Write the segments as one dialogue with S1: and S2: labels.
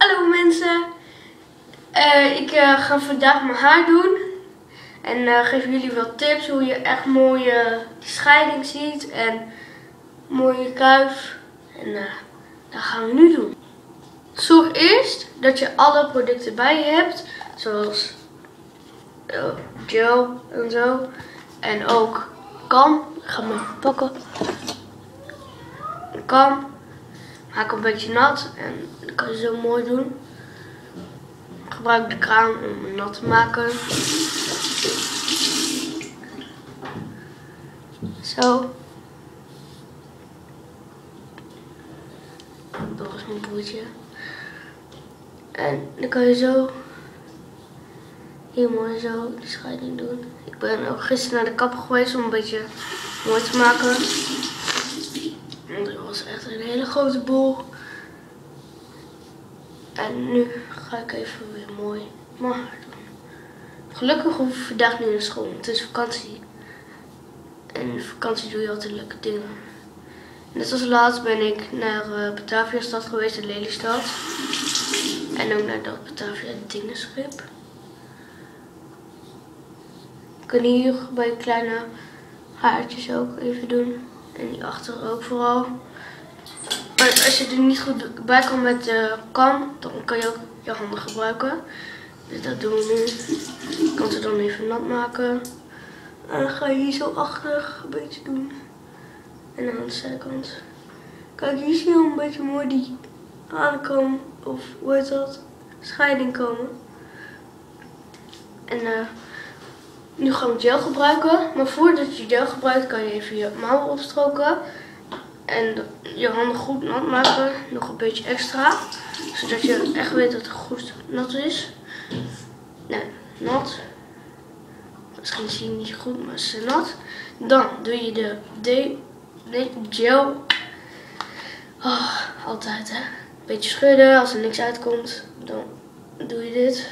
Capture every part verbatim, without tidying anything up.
S1: Hallo mensen, uh, ik uh, ga vandaag mijn haar doen en uh, geef jullie wat tips hoe je echt mooie scheiding ziet en mooie kuif. En uh, dat gaan we nu doen. Zorg eerst dat je alle producten bij je hebt, zoals uh, gel en zo en ook kam. Ik ga hem even pakken. Een kam. Maak een beetje nat en dat kan je zo mooi doen. Gebruik de kraan om het nat te maken. Zo. Dat is mijn broertje. En dan kan je zo hier mooi zo de scheiding doen. Ik ben ook gisteren naar de kapper geweest om een beetje mooi te maken. Dat was echt een hele grote bol. En nu ga ik even weer mooi mijn haar doen. Gelukkig hoef ik vandaag niet naar school, het is vakantie. En in vakantie doe je altijd leuke dingen. Net als laatst ben ik naar uh, Bataviastad geweest in Lelystad. En ook naar dat Batavia Dingenschip. Je kan hier bij kleine haartjes ook even doen. En die achter ook vooral. Maar als je er niet goed bij kan met de kam, dan kan je ook je handen gebruiken. Dus dat doen we nu. Je kan ze dan even nat maken. En dan ga je hier zo achter een beetje doen. En aan de zijkant. Kijk, hier zie je al een beetje mooi die aankomen. Of hoe heet dat? Scheiding komen. En uh, nu gaan we gel gebruiken. Maar voordat je gel gebruikt kan je even je mouwen opstroken. En je handen goed nat maken. Nog een beetje extra. Zodat je echt weet dat het goed nat is. Nee, nat. Misschien zie je niet goed, maar ze is nat. Dan doe je de, de, de gel. Oh, altijd hè. Beetje schudden. Als er niks uitkomt, dan doe je dit.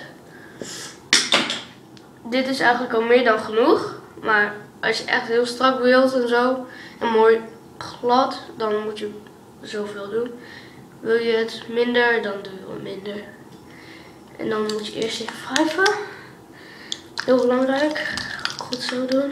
S1: Dit is eigenlijk al meer dan genoeg. Maar als je echt heel strak wilt en zo. En mooi glad, dan moet je zoveel doen. Wil je het minder, dan doe je wat minder. En dan moet je eerst even wrijven. Heel belangrijk. Goed zo doen.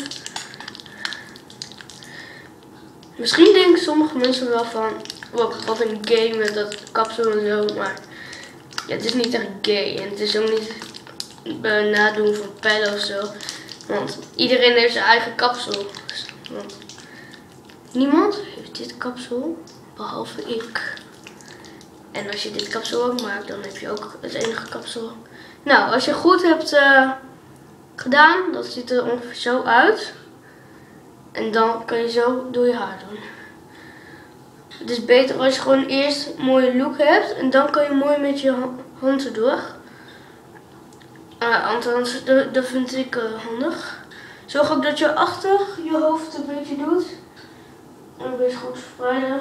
S1: Misschien denken sommige mensen wel van, wow, wat een gay met dat kapsel en zo. Maar ja, het is niet echt gay. En het is ook niet uh, nadoen van pijlen of zo. Want iedereen heeft zijn eigen kapsel. Want niemand heeft dit kapsel, behalve ik. En als je dit kapsel ook maakt, dan heb je ook het enige kapsel. Nou, als je goed hebt uh, gedaan, dat ziet er ongeveer zo uit. En dan kan je zo door je haar doen. Het is beter als je gewoon eerst een mooie look hebt. En dan kan je mooi met je hand erdoor. Uh, althans, dat, dat vind ik uh, handig. Zorg ook dat je achter je hoofd een beetje doet. En een beetje goed verspreiden.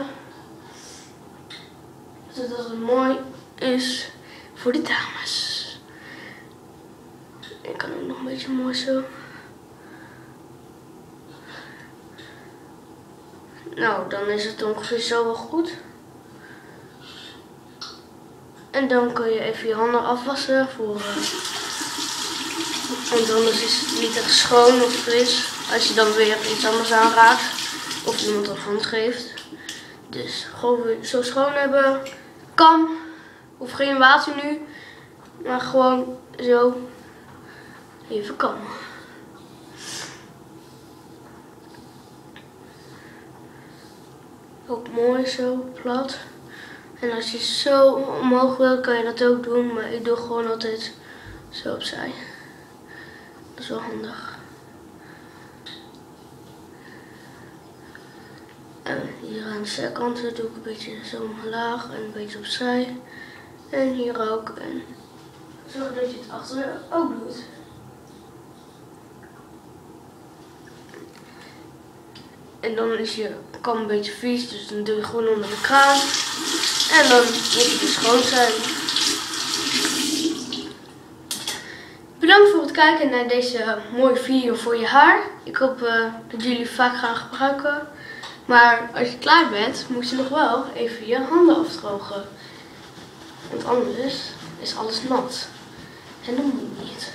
S1: Zodat het mooi is voor de dames. Ik kan ook nog een beetje mooi zo. Nou, dan is het ongeveer zo wel goed. En dan kan je even je handen afwassen voor... Uh, want anders is het niet echt schoon of fris. Als je dan weer iets anders aanraakt. Of iemand een hand geeft. Dus gewoon weer zo schoon hebben. Kam. Hoeft geen water nu. Maar gewoon zo. Even kammen. Ook mooi zo plat. En als je zo omhoog wil, kan je dat ook doen. Maar ik doe gewoon altijd zo opzij. Dat is wel handig. En hier aan de zijkanten doe ik een beetje zo omlaag en een beetje opzij. En hier ook. En zorg dat je het achter ook doet. En dan is je kam een beetje vies, dus dan doe je gewoon onder de kraan. En dan moet het dus schoon zijn. Bedankt voor het kijken naar deze mooie video voor je haar. Ik hoop uh, dat jullie vaak gaan gebruiken. Maar als je klaar bent, moet je nog wel even je handen afdrogen. Want anders is alles nat. En dat moet niet.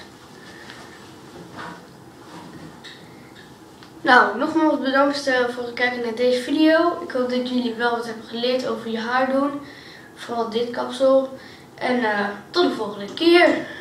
S1: Nou, nogmaals bedankt voor het kijken naar deze video. Ik hoop dat jullie wel wat hebben geleerd over je haar doen. Vooral dit kapsel. En uh, tot de volgende keer.